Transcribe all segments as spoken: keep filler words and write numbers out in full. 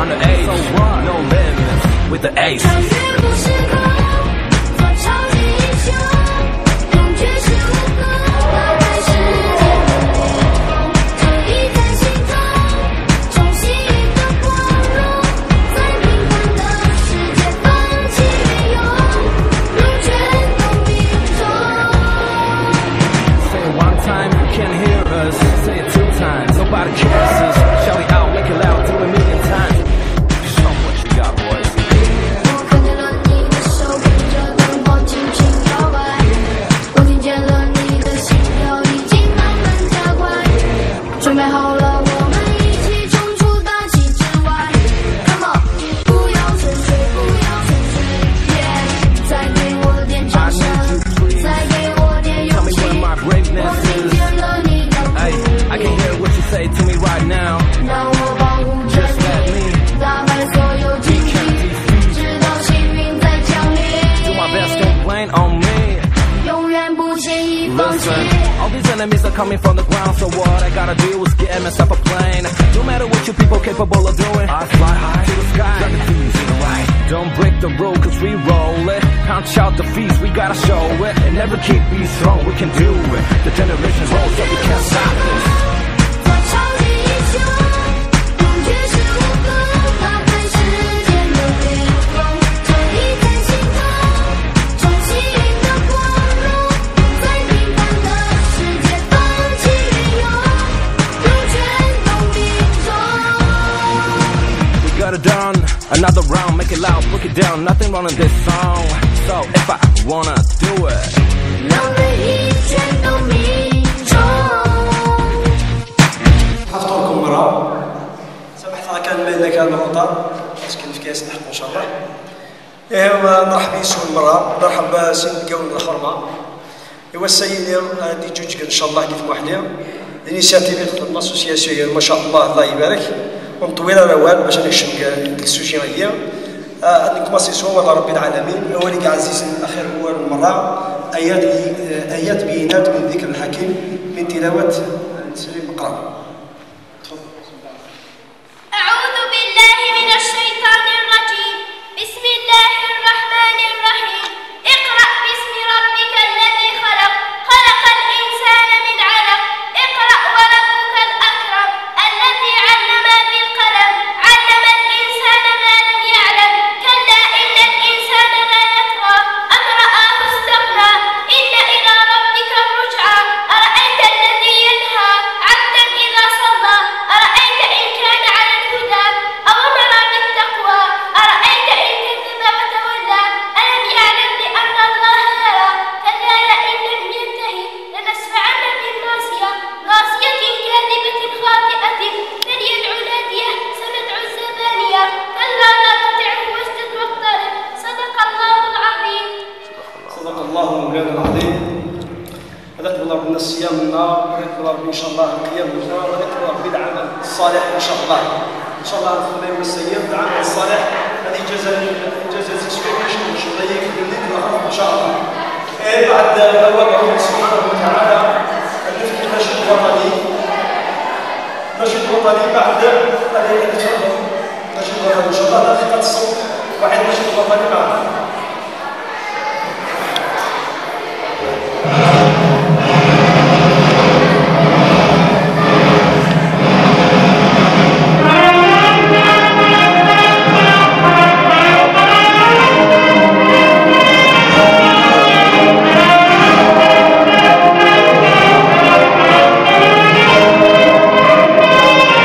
underage. So what? No limits with the ace. 'Initiative l'association ما شاء الله الله يبارك ومطوله روان باش نكشف السوجي هي انكم اسسوا والله رب العالمين وليك عزيز الاخير هو المره ايات ايات بينات من ذكر الحكيم من تلاوه سليم اقرا. اعوذ بالله من الشيطان الرجيم بسم الله الرحمن الرحيم اقرا باسم ربك الذي خلق خلق الانسان من علق اقرا وربك الاكرم الذي علم بالقلم علم الانسان ما لم يعلم كلا ان الانسان لا يطغى ان رآه استغنى ان الى ربك الرجعى ارايت الذي ينهى عبدا اذا صلى ارايت ان كان على الهدى او امر بالتقوى ارايت ان كذب وتولى الم يعلم بان الله يرى كلا لئن لم ينتهي لنسفعن بالناصيه ناصيه كاذبه خاطئه فليدع ناديه سندع الزبانيه كلا لا تطعه واسجد واقترب صدق الله العظيم. صدق الله مولانا العظيم. هذاك الله ربنا الصيام النار وهذاك الله ربي ان شاء الله القيام النار وهذاك الله ربي العمل الصالح ان شاء الله ان شاء الله الخير والسيئ العمل الصالح هذه جزاء جزاء سبيشال ان شاء الله يكفي لك ان شاء الله. بعد الله سبحانه وتعالى نفتح النشيد الوطني نشيد وطني بعد هذه النشيد الوطني ان شاء الله دقيقه الصوت واحد نشيد وطني معنا.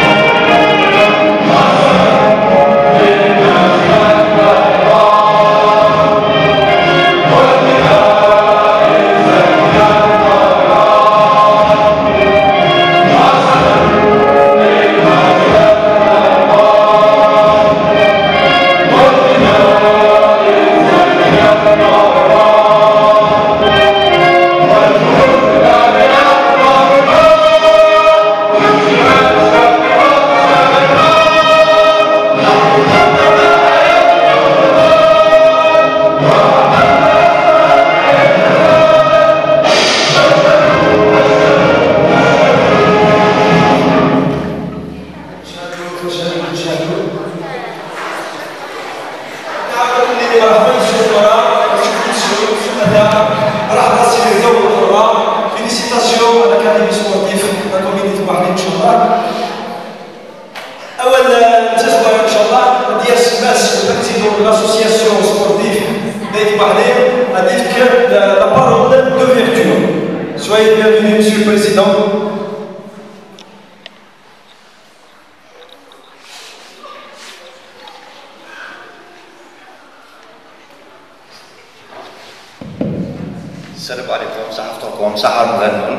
Oh la parole d'ouverture. Soyez bienvenus, Monsieur le Président. السلام عليكم صحفتكم صحة المغنون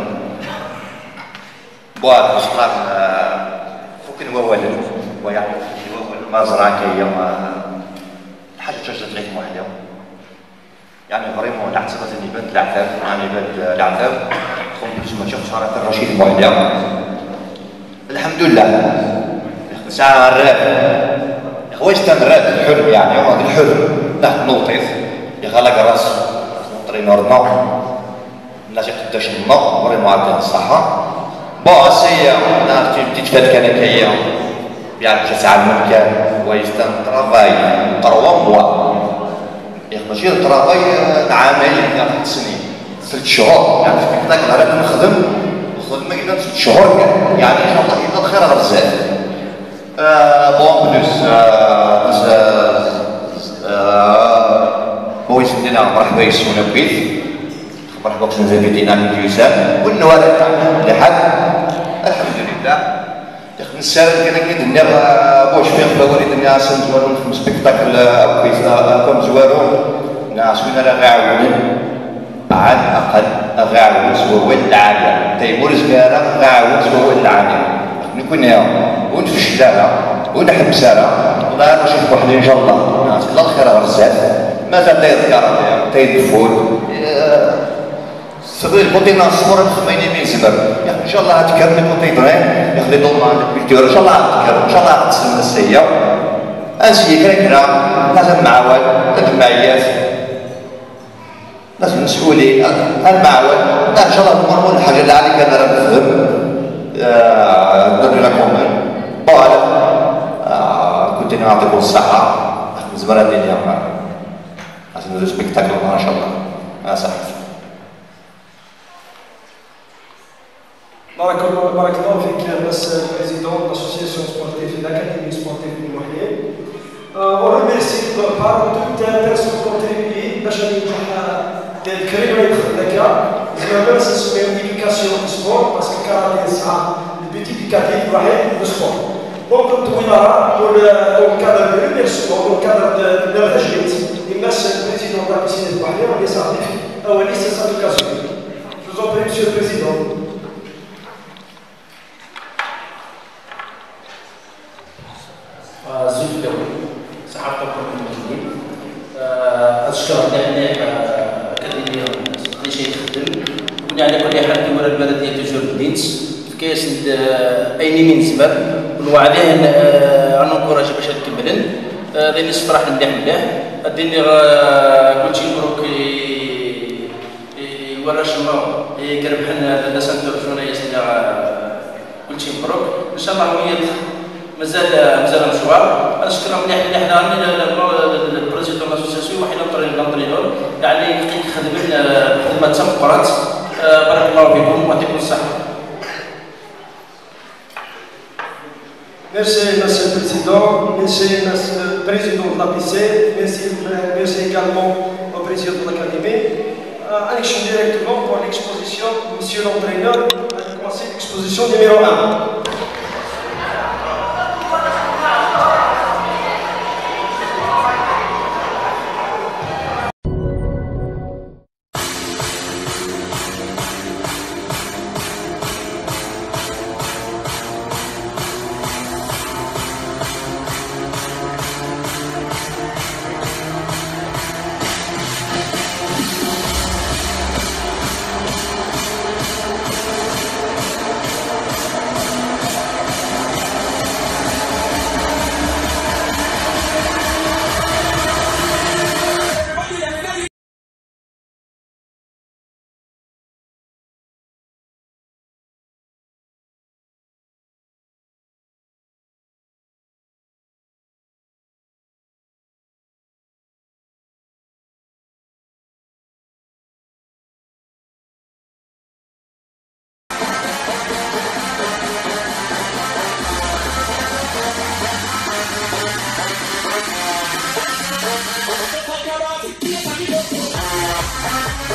بواد مشقام فوكن هو ولد ويعني هو المزرعة كي يوم حاجة تجد غير واحدة يعني فريمون نحسب اني بنت العتاب يعني بنت العتاب خم بجمع شوف شهرات الرشيد مواليا الحمد لله ساعة الراب خويش تنراد الحلم يعني هو الحلم تحت نوطيف يغلق راس نوطري نورنا الناس يقداش النور وري معدل الصحة بون سي نار تتفات كان كيا يعني تسعة المكان ويستن طرافاي تروا موا يا ماشي الطرافاي عامين يعني سنين ثلاث شهور يعني في هذاك النهار نخدم الخدمة إذا ثلاث شهور يعني إن شاء الله يبقى الخير على بزاف بون بلوس هو يسمينا مرحبا يسمونا بيت مرحبا بكم زي دينا من يوسف والنوال تاعنا لحد الحمد لله نسال كذا كي الدنيا بوش فيها فوالد الناس نزورون في سبيكتاكل كويس كم زوارون ناس من راه غاعونين على الاقل غاعون سوا ولد العالم تيمور زكاره غاعون سوا ولد العالم نكون هنا ونفشلها ونحبسها والله نشوف وحدي ان شاء الله ناس الله الخير بزاف مازال تيذكر تيدفون سبيل بوتينا الصور الخميني من زمر يعني ان شاء الله هتكرم بوتينا يخلي ضمن الكولتور ان شاء الله هتكرم ان شاء الله هتسلم السيا انسي كرا كرا لازم معاول الجمعيات لازم مسؤولين المعاول ان شاء الله نمر الحاجه اللي عليك انا راه نفهم ندير لكم بون كنت نعطيكم الصحه زمر الدنيا عشان نديرو سبيكتاكل ان شاء الله صحيح بارك الله بارك الله فيك monsieur le président de l'association sportive et de l'académie sportive de Mohié. On remercie par toutes les personnes qui ont contribué باش ننجح الكريم يدخل لك زعما سنسميو éducation du sport parce que الكاراتيه ساعه البيت éducatif الوحيد du sport. Donc طويله والكادر de remerciement والكادر de التجديد الناس البريزيدون de la piscine de Mohié واللي صاحبي اولي سي ساتوكاسيون. Je vous en prie monsieur le président. الزوج الاول صحافه المسلمين اشكر يعني اكاديميه اللي شي تخدم كنا على كل حال كما البلديه تجور الدينس في كاس ايني من زبر ونوعديه نكوراج باش نكملن لاني فرح مليح مليح الدنيا كلشي مبروك وراش الله يقرب حنا الناس نترجونا ياسنا كلشي مبروك ان شاء الله ويا مازال مازال مشوار نشكرهم مليح مليح حنا البريزيدون لاسوسياسيون وحنا لونطرينور يعني لقيت خدمنا خدمه تمقرات بارك الله فيكم ويعطيكم الصحه. Merci, Monsieur le Président. Merci, Monsieur le Président de l'A P C. Merci, merci également au Président de l'Académie. Euh, Action directement pour l'exposition, Monsieur l'entraîneur, on va commencer l'exposition numéro un. Thank you.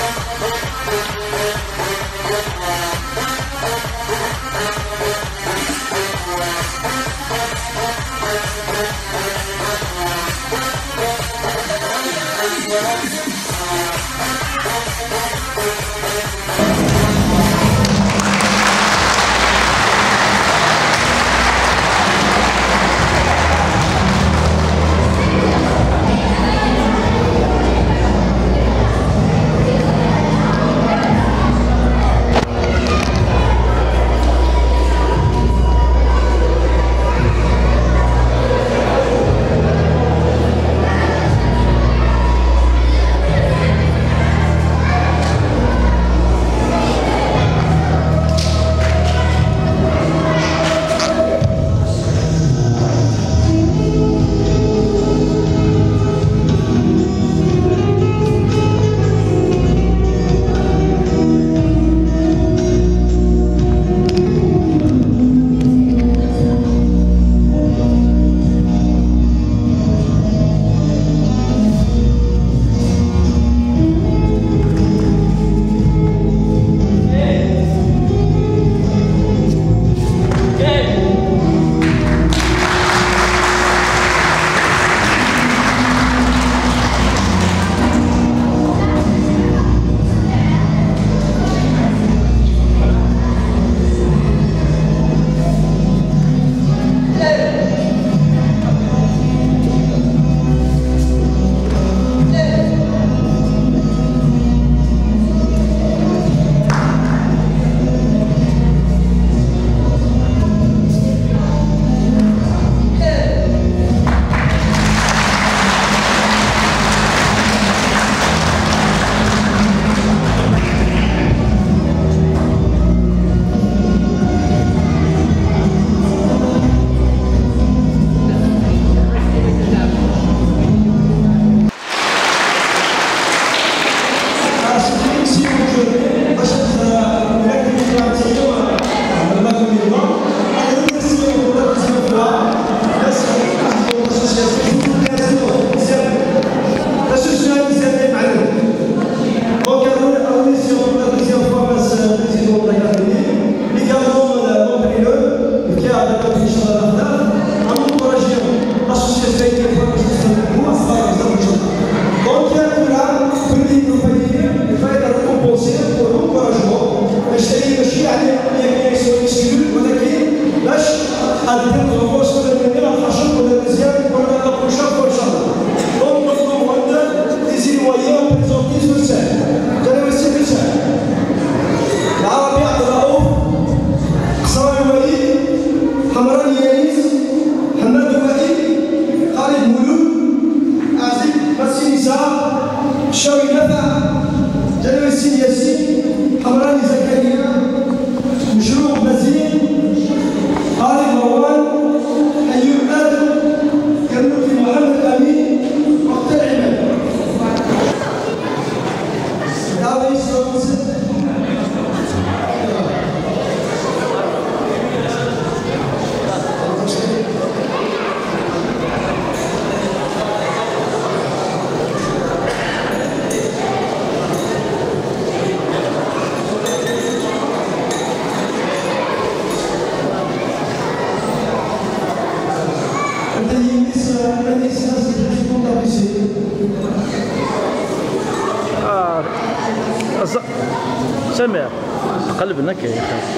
سامع قلبنا كيف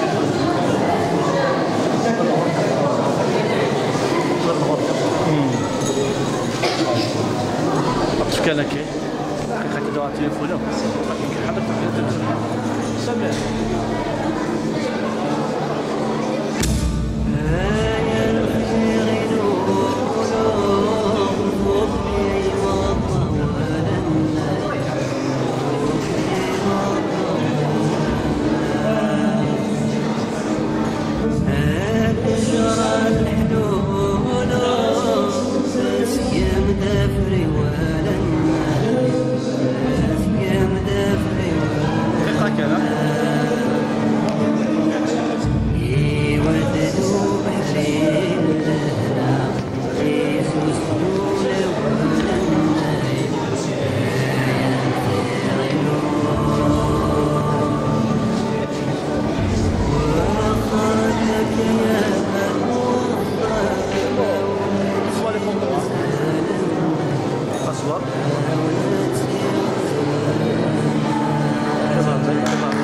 كان كي حقيقة دوا تليفونه حضرتك سامع كبر كبر زي كبر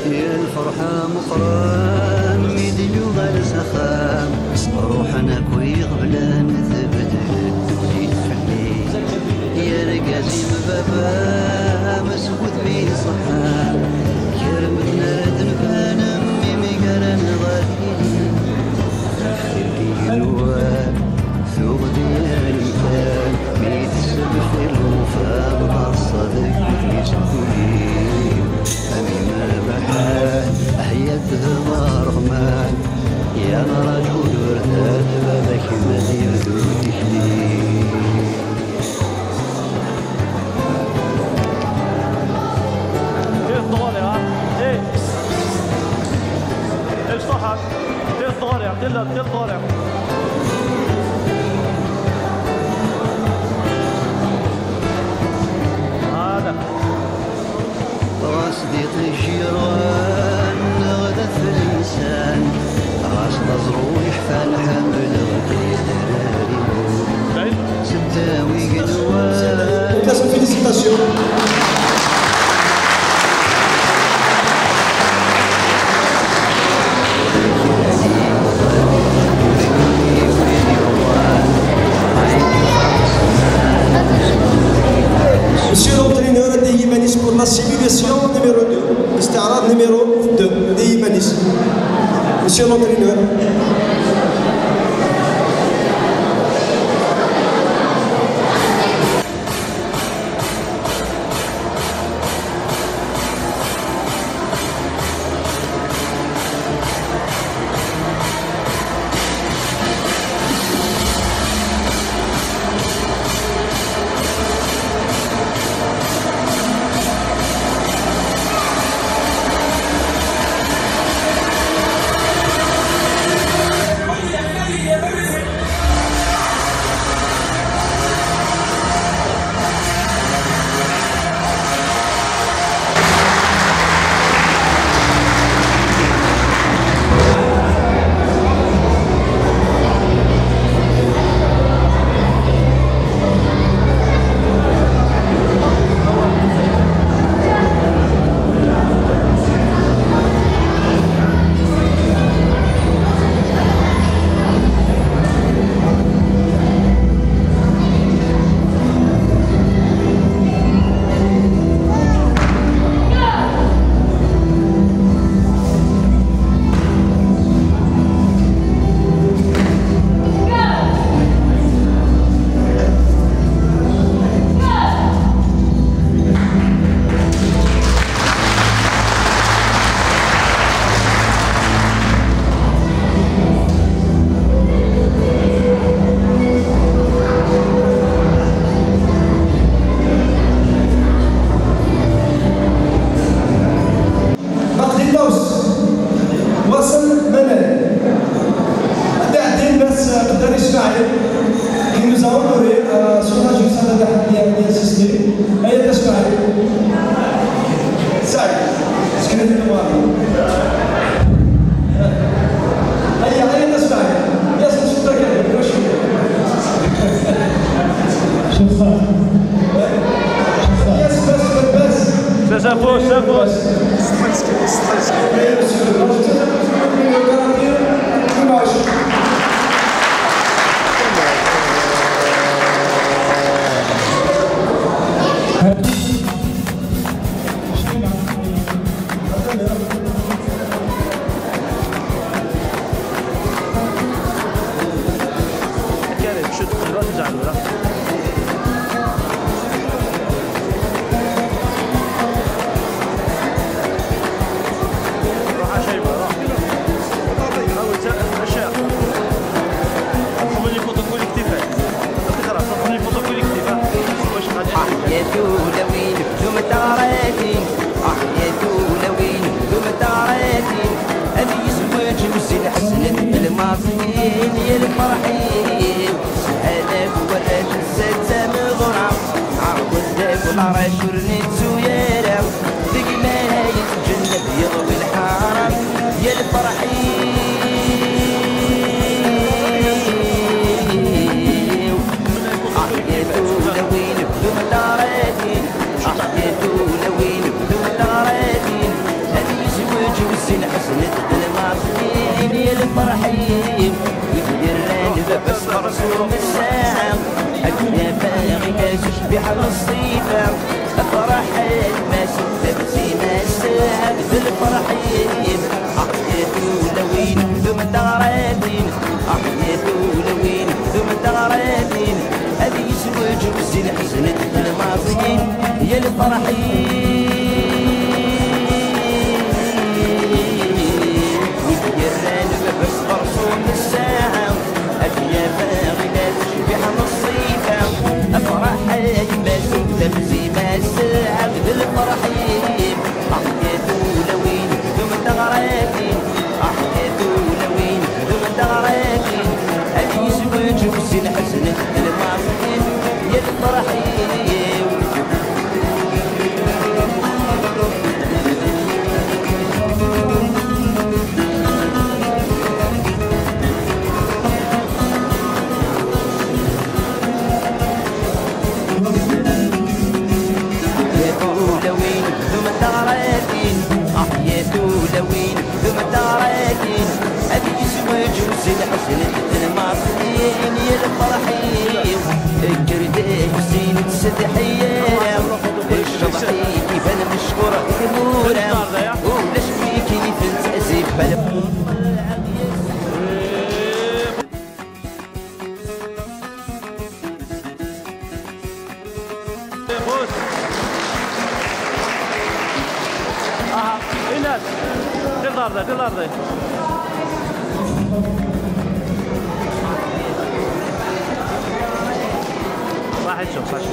يا الفرحة مقران ميدي جوغا لسخام روحنا كوي غبلا نثبت جيت فلي يا رقاسي ببابا مسكوت بيه صحام كرمتنا رد نفان امي مقرن غادي خير الوان ثوب ديال الكان ميت السبب في الوفا مع الصدق يسكولي أميمة بحال أحياتها رغمان يا رجل ورثات بابك ما يردو تشلي ايه الطوالع ايه ايش صحك؟ ايه الطوالع؟ قلت ايه الطوالع؟ هذا صديق الجيران غدا في الإنسان راس نظرو يحفى الحمل غدي دراري ستاوي قدوان Félicitations, félicitations. Monsieur l'entraîneur de Yimanis pour la simulation numéro deux, استعراض numéro deux de Yimanis. Monsieur l'entraîneur. شافوه شافوه كريم شو تقدروا تجعلوا له يا الفرحين سعادة ورد السادسة مغرى عرض الدب والعرش ورنيتو يا راو دقنا يتجنب يضوي الحرام يا الفرحين أحياتو لوين بدون داراتين أحياتو لوين بدون داراتين هذه وجوز الحزن الماضيين يا الفرحين ويديران بس مرسوم الساعة أكنا باغي تشبيح الصيفة الفرح ما سبب زينا الساعة بالفرحين أحياتو لوين ثم تغرابين أحياتو لوين ثم تغرابين هذه يسوى جوز الحزن الماضيين يا الفرحين ويديران بس مرسوم الساعة أكنا باغي تشبيح الصيفة الفرح ما سبب زينا الساعة بالفرحين أحياتو لوين ثم تغرابين أحياتو لوين ثم تغرابين هذه يسوى جوز الحزن الماضيين يا الفرحين لوين ثم تراكين هذه يسوى جوز الحزن الماضيين يا الفرحين الكرداء وزين السدحية الشبحي كيف انا مشكور كمورة ولا شوي كيف نتأزف إيناس دير الأرض دير الأرض واحد شوف صح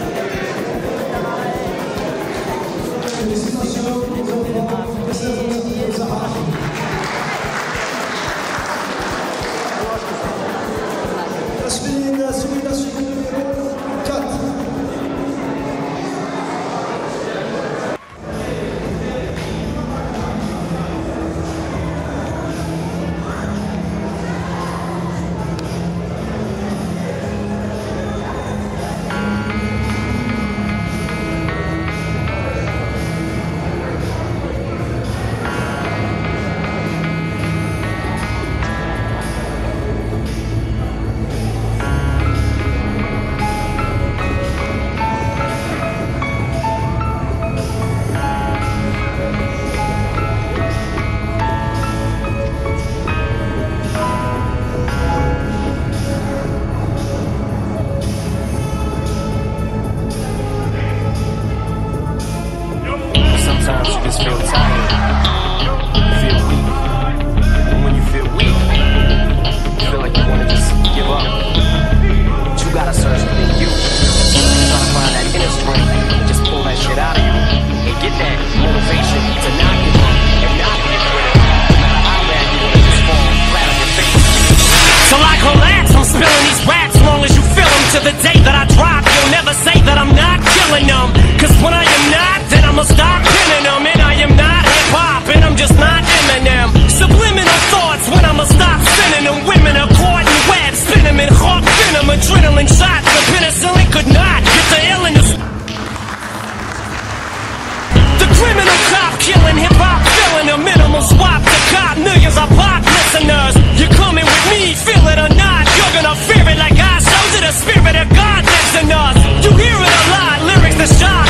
Fear it like I showed you the spirit of God lives in us. You hear it a lot, lyrics that shine.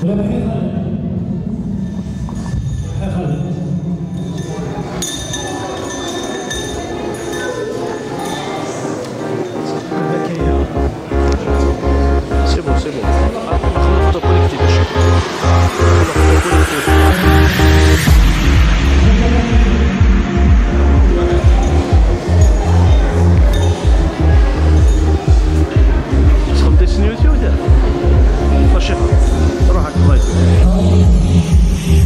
C'est bon, c'est bon. Ah, photo collective. تسخب تسنيوتي ولا؟ ماشي روح هاك الله يسلمك.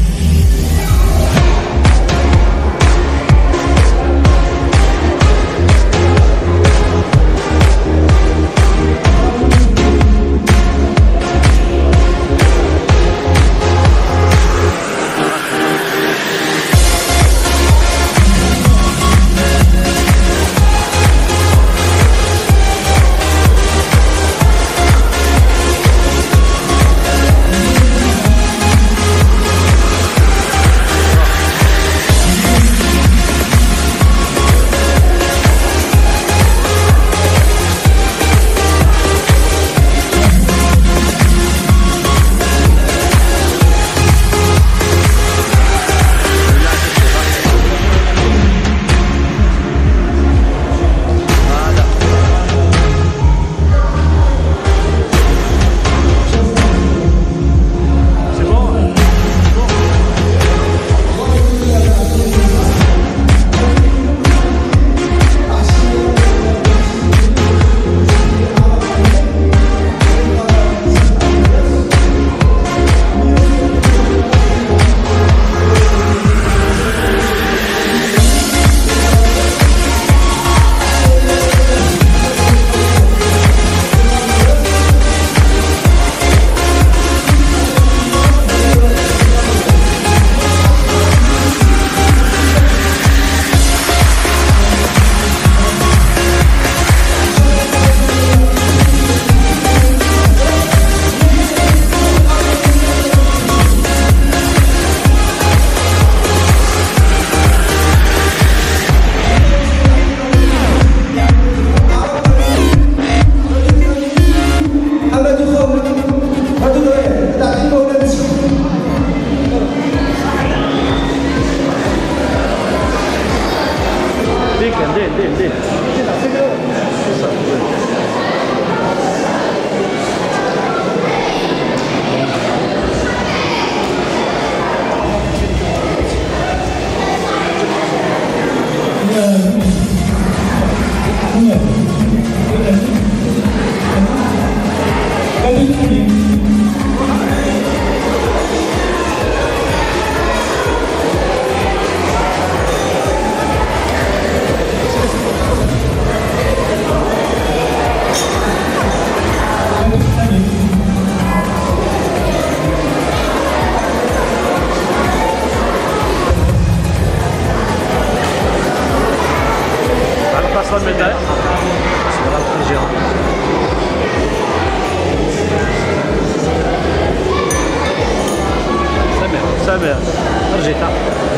سامع رجيتها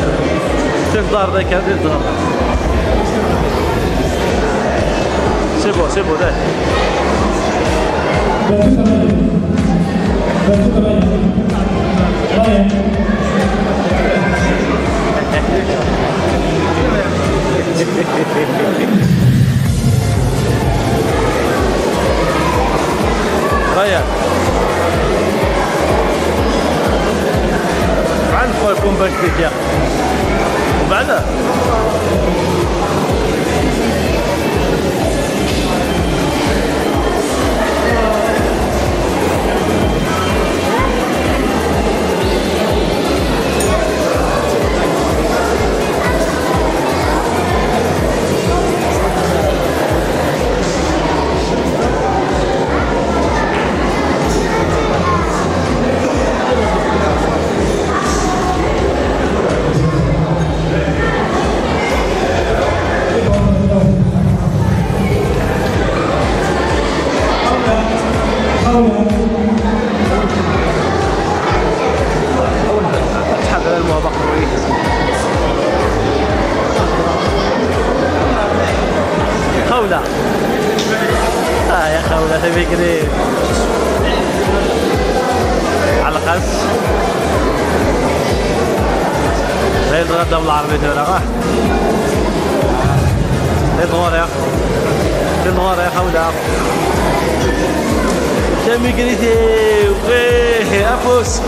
في الدار ذاك هذه الدار سي بون سي بون ده غير عن خويكم باش ديك وبعدها خولة اه يا خولة تبي قريب على خمس غير الغدا بالعربية ديالها غا غير نوار يا غير نوار يا خولا جامي قريتي ويه افوس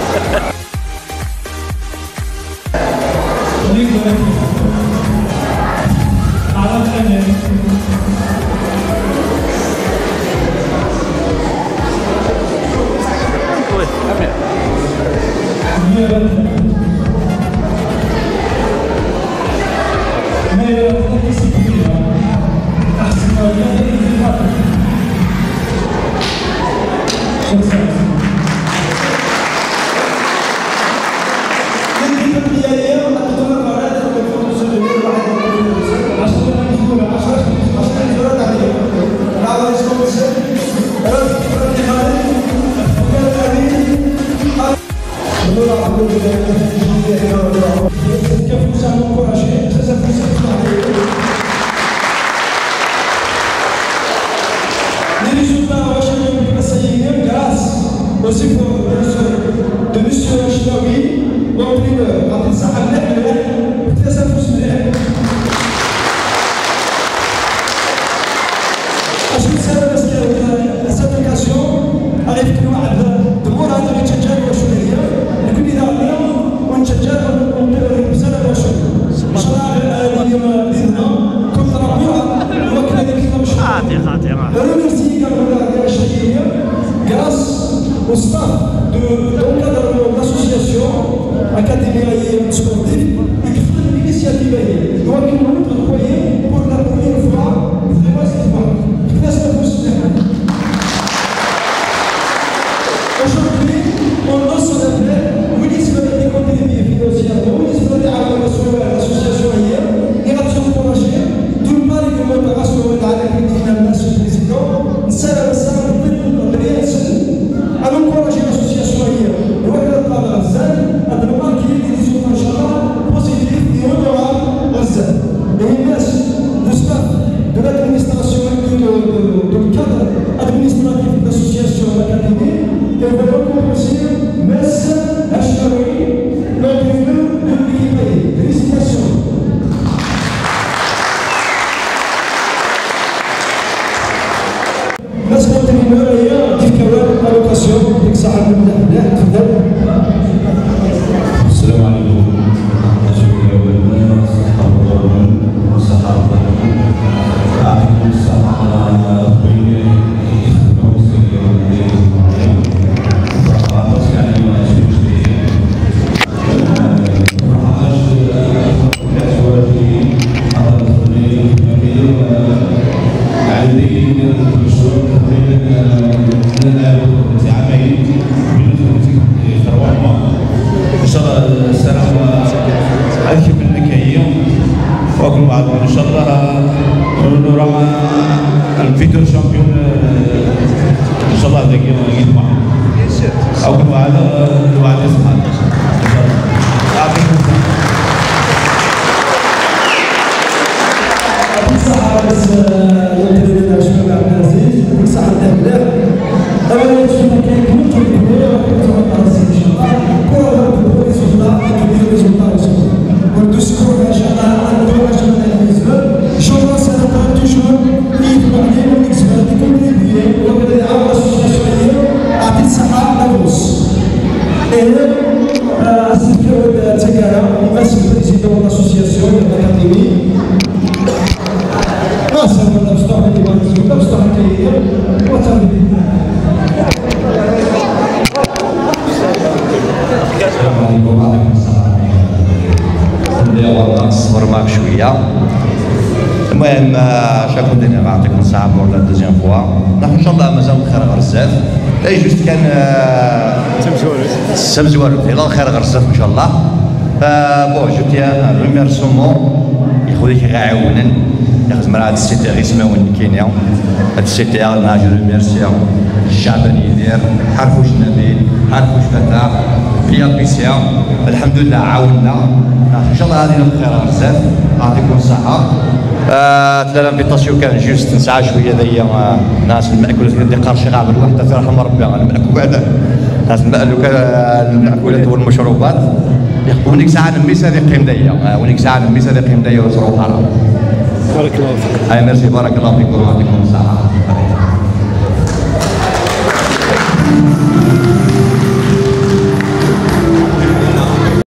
المهم شاكو دينا غنعطيكم ساعه بور لا دوزيام فوا نحن ان شاء الله مازال خير غير بزاف لا جوست كان سمزوالو يلا خير غير بزاف ان شاء الله بون جو تيان ريميرسومون يخويا كيعاونن يخدم راه هاد السيتي غير سماون كينيا هاد السيتي انا جو ريميرسي الشعب اللي يدير حرفوش نبيل حرفوش فتح فيا بيسيا الحمد لله عاوننا ان شاء الله غادي بخير بزاف يعطيكم الصحه. تلا الانفيتاسيون كان جوست نسعى شويه هذيا ناس المأكولات اللي قارشي غابر وحده ترحم ربي المأكول بعدا المأكولات والمشروبات ونيك ساعه نميس هذه قيم دايا ونيك ساعه نميس هذه قيم دايا وصروف حرام. بارك الله فيك. اي ميرسي بارك الله فيكم ويعطيكم الصحه.